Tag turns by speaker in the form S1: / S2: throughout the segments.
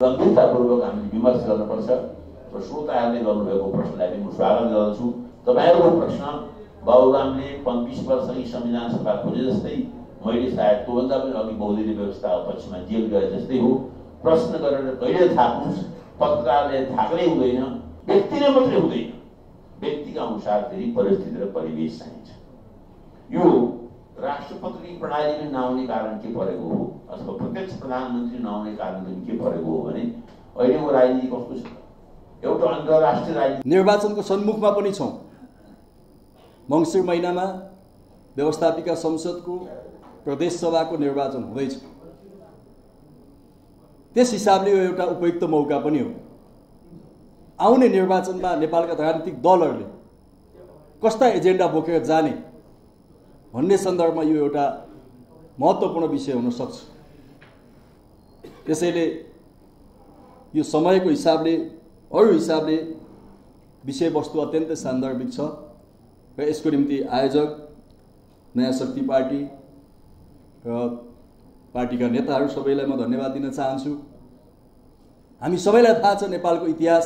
S1: गम्भीरतापूर्वक हामीले विमर्श गर्नुपर्छ र श्रोताहरूले गर्नुभएको प्रश्नलाई पनि म स्वागत गर्दछु। तपाईँहरूको प्रश्न बाबुरामले 20 वर्ष अघि संविधान सभा खोजे जस्तै मैले सायद त्योभन्दा पनि अघि बहुदलीय व्यवस्था पक्षमा जेल गए जस्तै हो। प्रश्न गरेर कहिले थाक्नुहोस्, पत्रकारले थाक्नै हुँदैन, व्यक्तिले मात्रै हुँदैन, व्यक्तिका अनुसार फेरि परिस्थिति र परिवेश चाहिन्छ। यो राष्ट्रपति प्रणालीले नआउने कारण के परेको हो अथवा प्रत्यक्ष प्रधानमन्त्री नआउने कारण पनि के परेको हो भने अहिलेको राजनीति कस्तो छ? एउटा अन्तर्राष्ट्रिय राजनीति
S2: निर्वाचनको सन्मुखमा पनि छौँ। मङ्सिर महिनामा व्यवस्थापिका संसदको प्रदेश सभाको निर्वाचन हुँदैछ। त्यस हिसाबले यो एउटा उपयुक्त मौका पनि हो। आउने निर्वाचनमा नेपालका राजनीतिक दलहरूले कस्ता एजेन्डा बोकेर जाने भन्ने सन्दर्भमा यो एउटा महत्त्वपूर्ण विषय हुन सक्छ। त्यसैले यो समयको हिसाबले अरू हिसाबले विषयवस्तु अत्यन्तै सान्दर्भिक छ र यसको निम्ति आयोजक नयाँ शक्ति पार्टी र पार्टीका नेताहरू सबैलाई म धन्यवाद दिन चाहन्छु। हामी सबैलाई थाहा छ नेपालको इतिहास,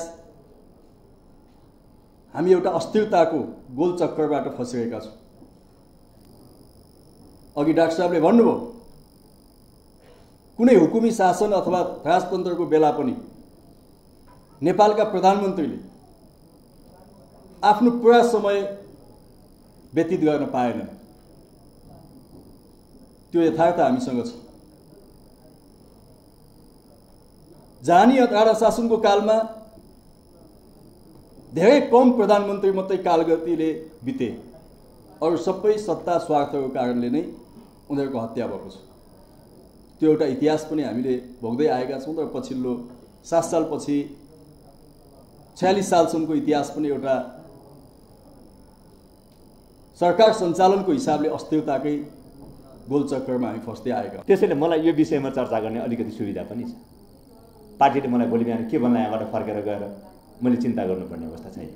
S2: हामी एउटा अस्थिरताको गोलचक्करबाट फसिरहेका छौँ। अघि डाक्टर साहबले भन्नुभयो कुनै हुकुमी शासन अथवा राजतन्त्रको बेला पनि नेपालका प्रधानमन्त्रीले आफ्नो पुरा समय व्यतीत गर्न पाएनन्। त्यो यथार्थ हामीसँग छ। जानी राणा शासनको कालमा धेरै कम प्रधानमन्त्री मात्रै कालगतिले बिते, अरू सबै सत्ता स्वार्थको कारणले नै उनीहरूको हत्या भएको छ। त्यो एउटा इतिहास पनि हामीले भोग्दै आएका छौँ। तर पछिल्लो 7 सालपछि 46 सालसम्मको इतिहास पनि एउटा सरकार सञ्चालनको हिसाबले अस्थिरताकै गोलचक्करमा हामी फस्दै आएका।
S3: त्यसैले मलाई यो विषयमा चर्चा गर्ने अलिकति सुविधा पनि छ। पार्टीले मलाई भोलि बिहान के भन्ला यहाँबाट फर्केर गएर मैले चिन्ता गर्नुपर्ने अवस्था छैन।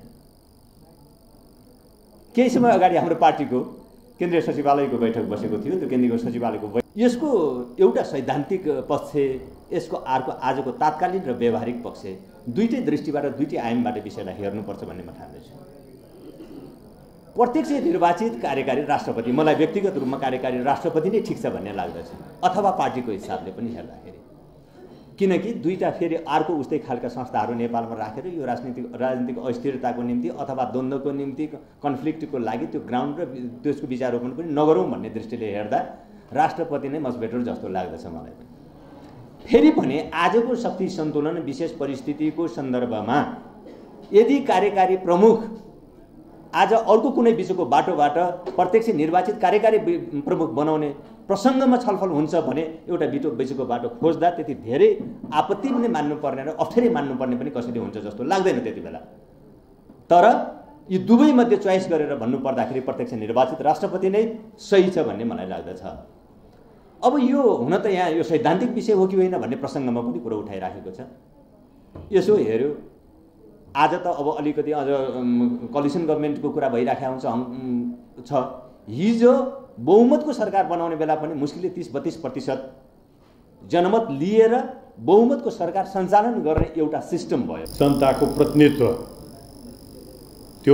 S3: केही समय अगाडि हाम्रो पार्टीको केन्द्रीय सचिवालयको बैठक बसेको थियो। त्यो केन्द्रीय सचिवालयको यसको एउटा सैद्धान्तिक पक्ष, यसको अर्को आजको तात्कालीन र व्यावहारिक पक्ष, दुईटै दृष्टिबाट दुईटै आयामबाट विषयलाई हेर्नुपर्छ भन्ने म ठान्दैछु। प्रत्यक्ष निर्वाचित कार्यकारी राष्ट्रपति, मलाई व्यक्तिगत रूपमा कार्यकारी राष्ट्रपति नै ठिक छ भन्ने लाग्दछ, अथवा पार्टीको हिसाबले पनि हेर्दाखेरि। किनकि दुईटा फेरि अर्को उस्तै खालका संस्थाहरू नेपालमा राखेर यो राजनीतिक अस्थिरताको निम्ति अथवा द्वन्द्वको निम्ति कन्फ्लिक्टको लागि त्यो ग्राउन्ड र त्यसको विचारोपण पनि नगरौँ भन्ने दृष्टिले हेर्दा राष्ट्रपति नै मच बेटर जस्तो लाग्दछ मलाई पनि। फेरि पनि आजको शक्ति सन्तुलन विशेष परिस्थितिको सन्दर्भमा यदि कार्यकारी प्रमुख आज अर्को कुनै विषयको बाटोबाट प्रत्यक्ष निर्वाचित कार्यकारी प्रमुख बनाउने प्रसङ्गमा छलफल हुन्छ भने एउटा विषयको बाटो खोज्दा त्यति धेरै आपत्ति पनि मान्नुपर्ने र अप्ठ्यारै मान्नुपर्ने पनि कसैले हुन्छ जस्तो लाग्दैन त्यति बेला। तर यी दुवै मध्ये चोइस गरेर भन्नुपर्दाखेरि प्रत्यक्ष निर्वाचित राष्ट्रपति नै सही छ भन्ने मलाई लाग्दछ। अब यो हुन त यहाँ यो सैद्धान्तिक विषय हो कि होइन भन्ने प्रसङ्गमा पनि कुरो उठाइराखेको छ। यसो हेर्यो आज त अब अलिकति अझ कोलिसन गभर्मेन्टको कुरा भइराखेको छ। हिजो बहुमतको सरकार बनाउने बेला पनि मुस्किलले 30-32% जनमत लिएर बहुमतको सरकार सञ्चालन गर्ने एउटा सिस्टम भयो।
S4: जनताको प्रतिनिधित्व त्यो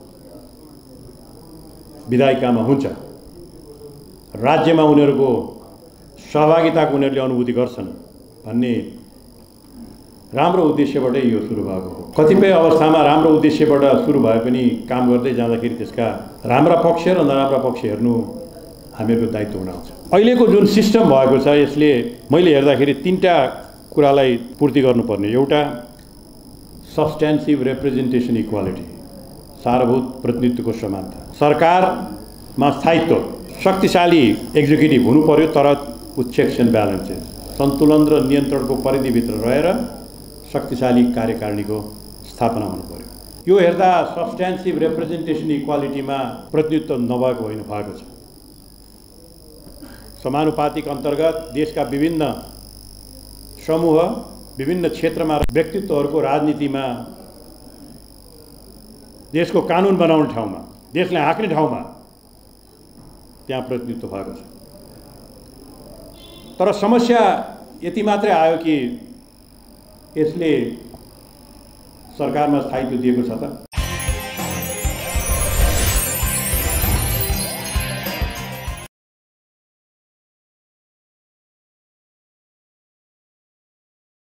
S4: विधायिकामा हुन्छ। राज्यमा उनीहरूको सहभागिताको उनीहरूले अनुभूति गर्छन् भन्ने राम्रो उद्देश्यबाटै यो सुरु भएको हो। कतिपय अवस्थामा राम्रो उद्देश्यबाट सुरु भए पनि काम गर्दै जाँदाखेरि त्यसका राम्रा पक्ष र नराम्रा पक्ष हेर्नु हामीहरूको दायित्व हुन आउँछ। अहिलेको जुन सिस्टम भएको छ यसले मैले हेर्दाखेरि 3टा कुरालाई पूर्ति गर्नुपर्ने। एउटा सब्स्टेन्सिभ रिप्रेजेन्टेसन इक्वालिटी, सारभूत प्रतिनिधित्वको समानता। सरकारमा स्थायित्व, शक्तिशाली एक्जिक्युटिभ हुनु पर्यो तर चेक्स एन्ड ब्यालेन्सेस, सन्तुलन र नियन्त्रणको परिधिभित्र रहेर शक्तिशाली कार्यकारिणीको स्थापना हुनु पर्यो। यो हेर्दा सब्स्टेन्सिभ रिप्रेजेन्टेसन इक्वालिटीमा प्रतिनिधित्व नभएको होइन, भएको छ। समानुपातिक अन्तर्गत देशका विभिन्न समूह, विभिन्न क्षेत्रमा व्यक्तित्वहरूको राजनीतिमा, देशको कानुन बनाउने ठाउँमा, देशलाई हाँक्ने ठाउँमा त्यहाँ प्रतिनिधित्व भएको छ। तर समस्या यति मात्रै आयो कि यसले सरकारमा स्थायित्व दिएको छ त?